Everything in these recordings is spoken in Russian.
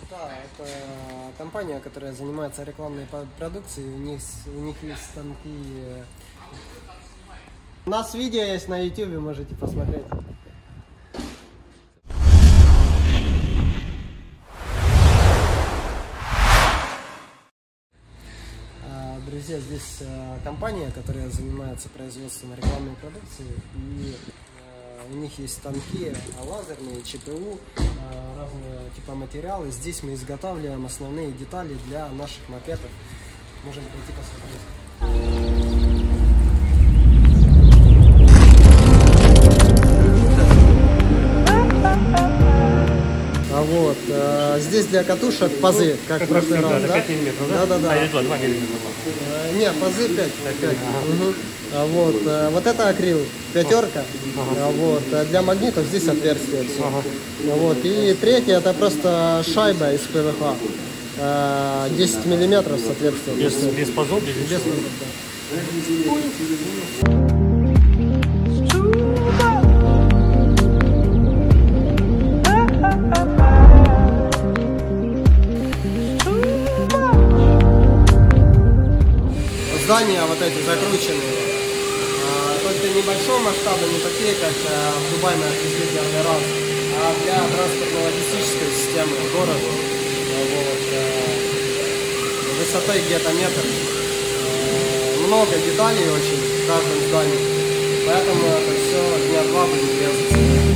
Да, это компания, которая занимается рекламной продукцией. У них есть станки. У нас видео есть на YouTube, можете посмотреть. Друзья, здесь компания, которая занимается производством рекламной продукции, и у них есть станки лазерные, ЧПУ, разные типа материалы. Здесь мы изготавливаем основные детали для наших макетов. Можем пойти посмотреть. Вот, здесь для катушек пазы, как в прошлый раз, да? 5 мм, да? Да. А, или 2 мм. Нет, пазы 5. Ага. Вот это акрил, пятерка. Вот, для магнитов здесь отверстие все. Вот, и третье это просто шайба из ПВХ. 10 миллиметров с отверстием. Без пазов, без Без ничего? пазов, да. Здания вот эти закрученные, только небольшого масштаба, не такие, как в Дубае мы отвезли первый раз, а для транспортно-логистической системы города. Вот, высотой где-то метр. Много деталей очень в каждом здании, поэтому это все дня два будет резаться.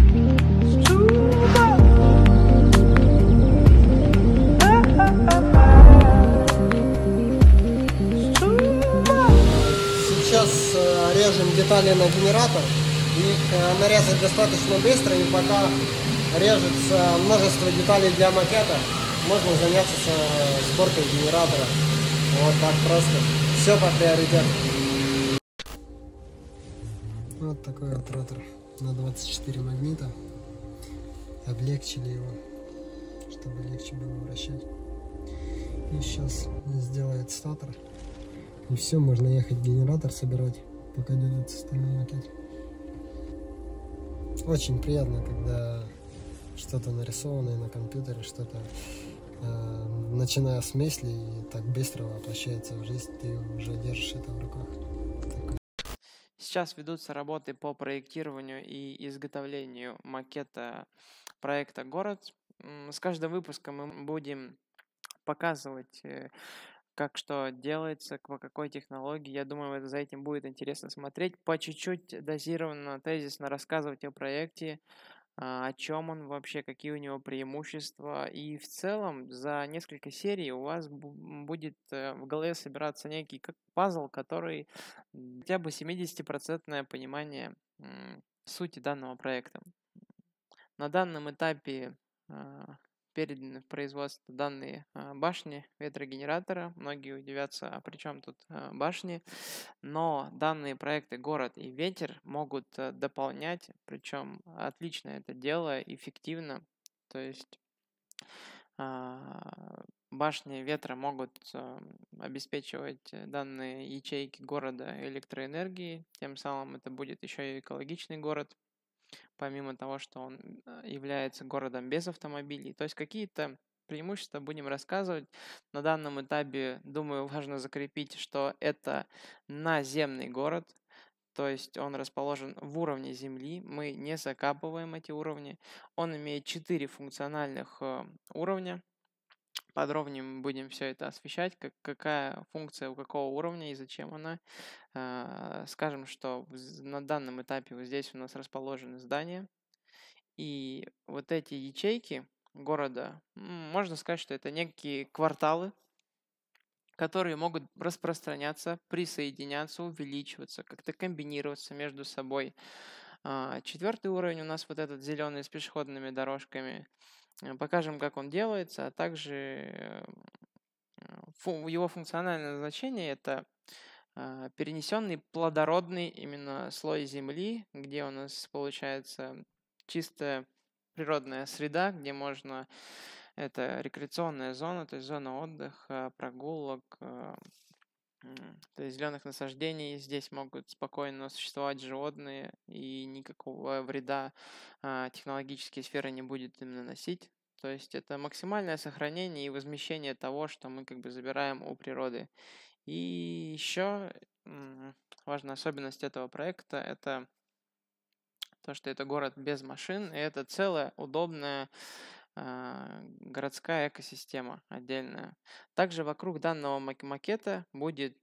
Сейчас режем детали на генератор. Их нарезать достаточно быстро, и пока режется множество деталей для макета, можно заняться сборкой генератора. Вот так просто. Все по приоритету. Вот такой вот ротор на 24 магнита. Облегчили его, чтобы легче было вращать. И сейчас сделает статор. И все, можно ехать генератор собирать, пока делается остальной макет. Очень приятно, когда что-то нарисованное на компьютере, что-то начиная с мысли и так быстро воплощается в жизнь, ты уже держишь это в руках. Сейчас ведутся работы по проектированию и изготовлению макета проекта «Город». С каждым выпуском мы будем показывать, как что делается, по какой технологии. Я думаю, за этим будет интересно смотреть. По чуть-чуть дозированно, тезисно рассказывать о проекте, о чем он вообще, какие у него преимущества. И в целом за несколько серий у вас будет в голове собираться некий как пазл, который хотя бы 70% понимание сути данного проекта. На данном этапе переданы в производство данные башни ветрогенератора. Многие удивятся, а при чем тут башни? Но данные проекты «Город» и «Ветер» могут дополнять, причем отлично это дело, эффективно. То есть башни ветра могут обеспечивать данные ячейки города электроэнергией, тем самым это будет еще и экологичный город, помимо того, что он является городом без автомобилей. То есть какие-то преимущества будем рассказывать. На данном этапе, думаю, важно закрепить, что это наземный город, то есть он расположен в уровне земли, мы не закапываем эти уровни. Он имеет 4 функциональных уровня. Подробнее мы будем все это освещать, какая функция у какого уровня и зачем она. Скажем, что на данном этапе вот здесь у нас расположены здания. И вот эти ячейки города, можно сказать, что это некие кварталы, которые могут распространяться, присоединяться, увеличиваться, как-то комбинироваться между собой. 4-й уровень у нас вот этот зеленый с пешеходными дорожками. Покажем, как он делается, а также его функциональное значение – это перенесенный плодородный именно слой земли, где у нас получается чистая природная среда, где можно, это рекреационная зона, то есть зона отдыха, прогулок, то есть зеленых насаждений. Здесь могут спокойно существовать животные, и никакого вреда технологические сферы не будет им наносить. То есть это максимальное сохранение и возмещение того, что мы как бы забираем у природы. И еще важная особенность этого проекта — это то, что это город без машин, и это целая удобная городская экосистема отдельная. Также вокруг данного макета будет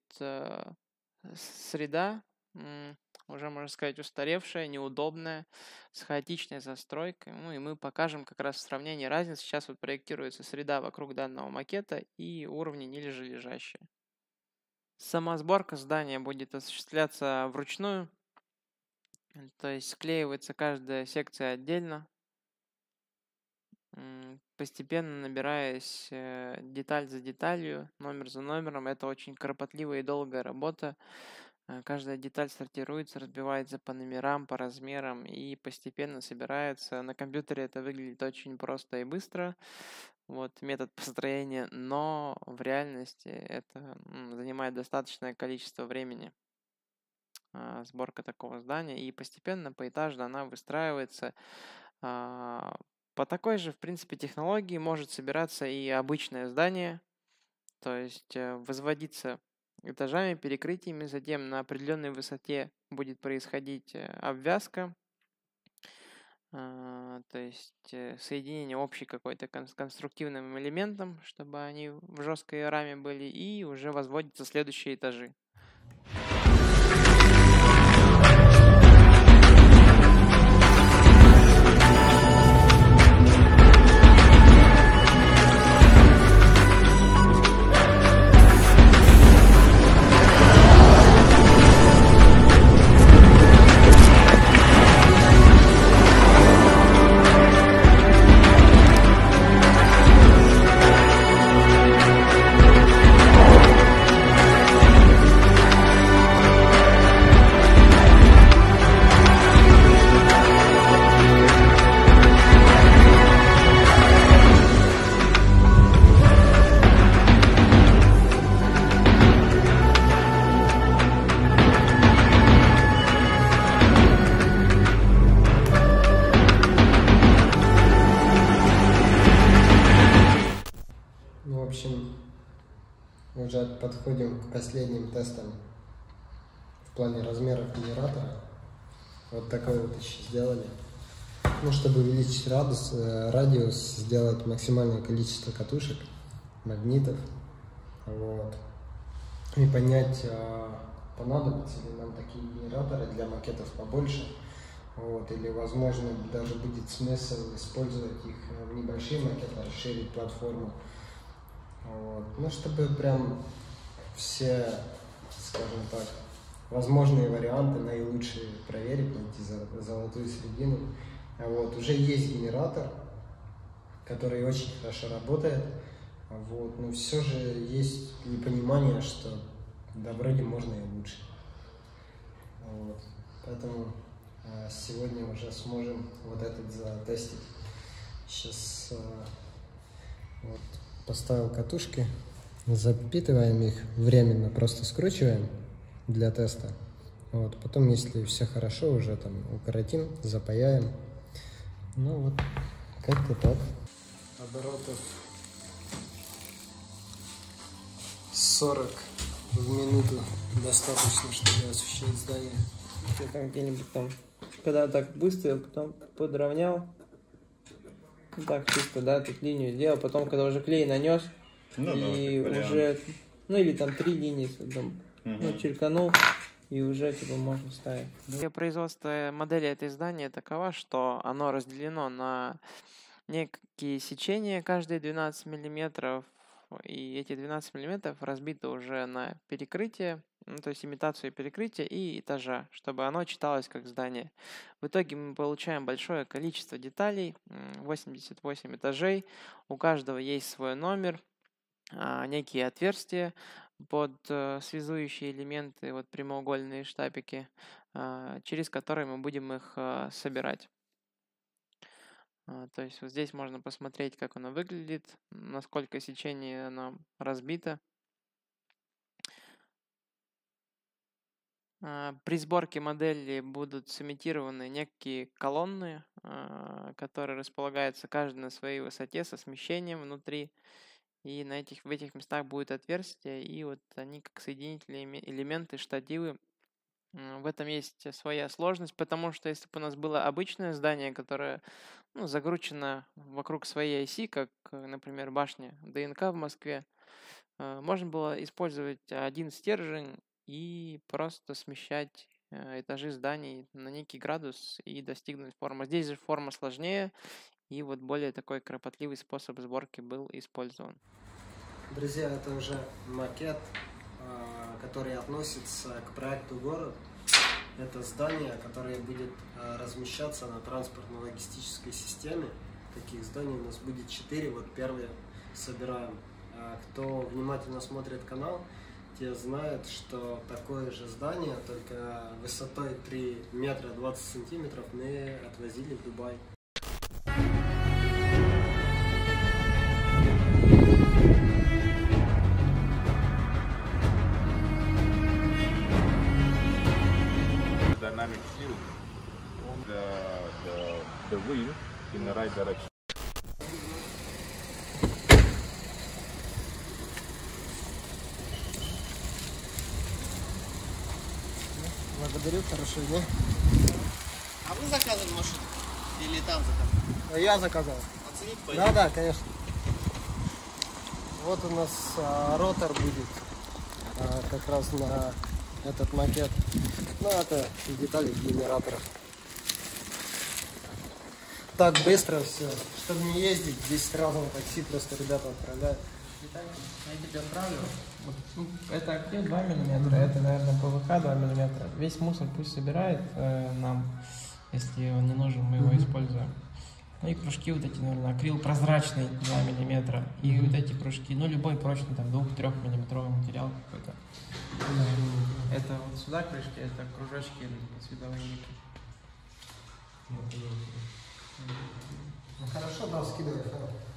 среда, уже, можно сказать, устаревшая, неудобная, с хаотичной застройкой. Ну и мы покажем как раз в сравнении разницы. Сейчас вот проектируется среда вокруг данного макета и уровни ниже лежащие. Сама сборка здания будет осуществляться вручную, то есть склеивается каждая секция отдельно, постепенно набираясь деталь за деталью, номер за номером. Это очень кропотливая и долгая работа. Каждая деталь сортируется, разбивается по номерам, по размерам и постепенно собирается. На компьютере это выглядит очень просто и быстро, вот метод построения, но в реальности это занимает достаточное количество времени, сборка такого здания, и постепенно, поэтажно она выстраивается. По такой же, в принципе, технологии может собираться и обычное здание, то есть возводиться этажами, перекрытиями, затем на определенной высоте будет происходить обвязка, то есть соединение общей какой-то с конструктивным элементом, чтобы они в жесткой раме были, и уже возводятся следующие этажи. В общем, уже подходим к последним тестам в плане размеров генератора. Вот такой вот еще сделали. Ну, чтобы увеличить радиус, сделать максимальное количество катушек, магнитов. Вот. И понять, понадобятся ли нам такие генераторы для макетов побольше. Вот. Или, возможно, даже будет смысл использовать их в небольшие макеты, расширить платформу. Вот. Ну, чтобы прям все, скажем так, возможные варианты, наилучшие проверить, найти золотую середину. Вот. Уже есть генератор, который очень хорошо работает, вот. Но все же есть непонимание, что да, вроде можно и лучше. Вот. Поэтому сегодня уже сможем вот этот затестить. Сейчас вот. Поставил катушки, запитываем их временно, просто скручиваем для теста. Вот. Потом, если все хорошо, уже там укоротим, запаяем. Ну вот, как-то так. Оборотов 40 в минуту достаточно, чтобы освещать здание. Ты там где-нибудь там, когда так быстро, потом подровнял. Ну, так чисто, да, тут линию сделал, потом, когда уже клей нанес, и уже, ну или там 3 линии, там, ну, черканул, и уже типа можно ставить. Производство модели этой здания такова, что оно разделено на некие сечения каждые 12 миллиметров, и эти 12 миллиметров разбиты уже на перекрытие, ну, то есть имитацию перекрытия и этажа, чтобы оно читалось как здание. В итоге мы получаем большое количество деталей, 88 этажей, у каждого есть свой номер, некие отверстия под связующие элементы, вот прямоугольные штапики, через которые мы будем их собирать. То есть вот здесь можно посмотреть, как оно выглядит, насколько сечение оно разбито. При сборке модели будут сымитированы некие колонны, которые располагаются каждый на своей высоте со смещением внутри. И в этих местах будет отверстие, и вот они как соединительные элементы, штативы. В этом есть своя сложность, потому что если бы у нас было обычное здание, которое закручено вокруг своей оси, как, например, башня ДНК в Москве, можно было использовать один стержень и просто смещать этажи зданий на некий градус и достигнуть формы. Здесь же форма сложнее, и вот более такой кропотливый способ сборки был использован. Друзья, это уже макет, который относится к проекту «Город». Это здание, которое будет размещаться на транспортно-логистической системе. Таких зданий у нас будет 4, вот первые собираем. Кто внимательно смотрит канал, те знают, что такое же здание, только высотой 3 метра 20 сантиметров мы отвозили в Дубай. Dynamic shield the wheel in the right direction. Благодарю, хорошо, да? А вы заказывали машину? Или там заказывали? Я заказал. Оценить пойдем? Да, конечно. Вот у нас ротор будет как раз на этот макет. Ну, это детали генератора. Так быстро все. Чтобы не ездить, здесь сразу на такси просто ребята отправляют. Я тебе отправлю. Это актив 2 мм, это, наверное, ПВХ 2 мм. Весь мусор пусть собирает нам, если он не нужен, мы его используем. Ну и кружки вот эти, наверное, акрил прозрачный 2 мм. И вот эти кружки, ну любой прочный, там 2-3 миллиметровый материал какой-то. Это вот сюда крышки, это кружочки световые нити. Хорошо, да, скидывай.